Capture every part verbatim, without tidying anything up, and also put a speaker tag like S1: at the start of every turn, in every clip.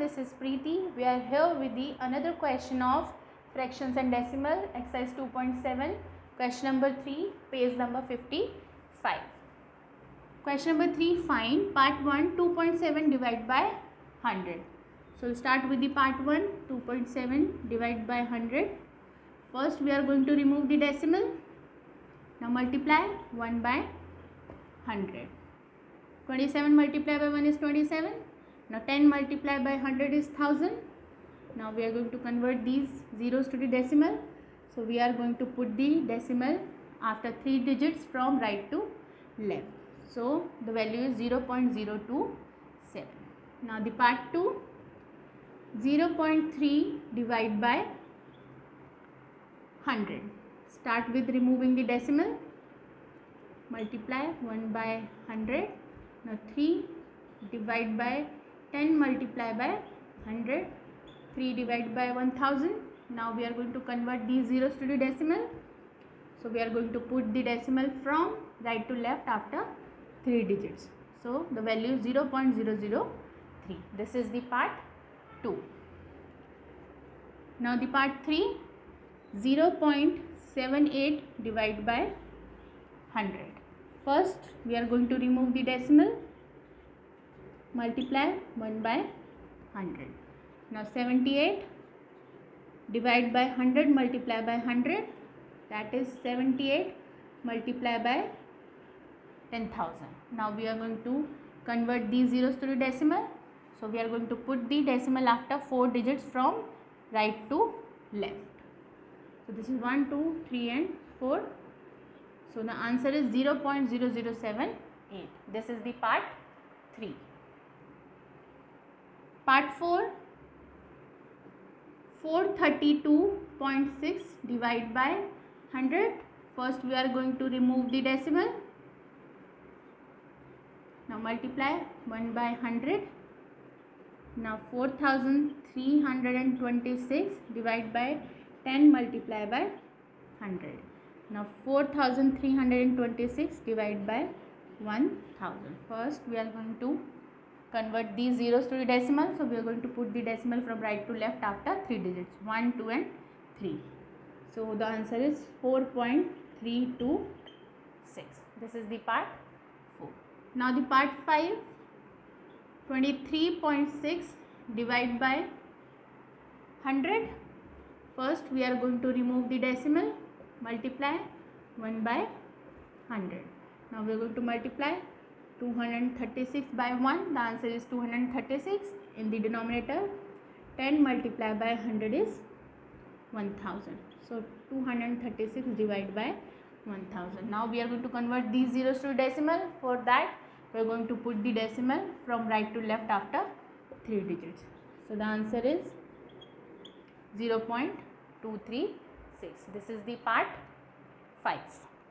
S1: this is Preeti. We are here with the another question of fractions and decimal, exercise two point seven, question number three, page number fifty-five. Question number three, find part one, two point seven divided by one hundred. So we'll start with the part one, two point seven divided by one hundred. First we are going to remove the decimal. Now multiply one by one hundred. twenty-seven multiplied by one is twenty-seven. Now ten multiplied by one hundred is one thousand. Now we are going to convert these zeros to the decimal. So we are going to put the decimal after three digits from right to left. So the value is zero point zero two seven. Now the part two, zero point three divided by one hundred. Start with removing the decimal. Multiply one by one hundred. Now three divided by ten multiplied by one hundred. three divided by one thousand. Now we are going to convert these zeros to the decimal. So we are going to put the decimal from right to left after three digits. So the value is zero point zero zero three. This is the part two. Now the part three, zero point seven eight divided by one hundred. First we are going to remove the decimal. Multiply one by one hundred. Now seventy-eight divided by one hundred multiplied by one hundred, that is seventy-eight multiplied by ten thousand. Now we are going to convert these zeros to the decimal. So we are going to put the decimal after four digits from right to left. So this is one, two, three and four. So the answer is zero point zero zero seven eight. This is the part three. Part four, four hundred thirty-two point six divided by one hundred. First we are going to remove the decimal. Now multiply one by one hundred. Now four thousand three hundred twenty-six divided by ten multiplied by one hundred. Now four thousand three hundred twenty-six divided by one thousand. First we are going to convert these zeros to the decimal. So we are going to put the decimal from right to left after three digits, one, two and three. So the answer is four point three two six. This is the part four. Now the part five, twenty-three point six divided by one hundred. First we are going to remove the decimal. Multiply one by one hundred. Now we are going to multiply two hundred thirty-six by one. The answer is two hundred thirty-six. In the denominator, ten multiplied by one hundred is one thousand. So two hundred thirty-six divided by one thousand. Now we are going to convert these zeros to decimal. For that we are going to put the decimal from right to left after three digits. So the answer is zero point two three six. This is the part five.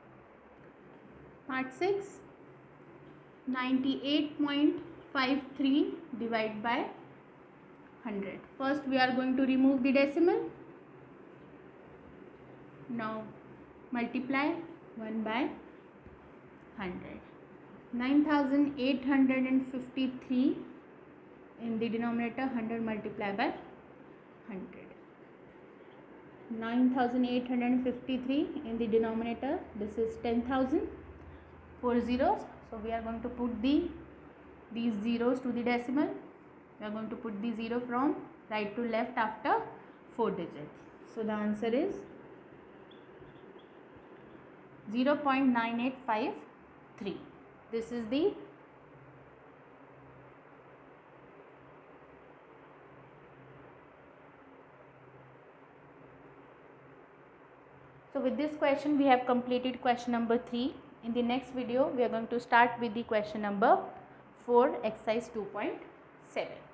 S1: Part six, ninety-eight point five three divided by one hundred. First we are going to remove the decimal. Now multiply one by one hundred. nine thousand eight hundred fifty-three in the denominator, one hundred multiplied by one hundred. nine thousand eight hundred fifty-three in the denominator, this is ten thousand. Four zeros. So we are going to put the these zeros to the decimal. We are going to put the zero from right to left after four digits. So the answer is zero point nine eight five three. This is the So with this question we have completed question number three. In the next video we are going to start with the question number four, exercise two point seven.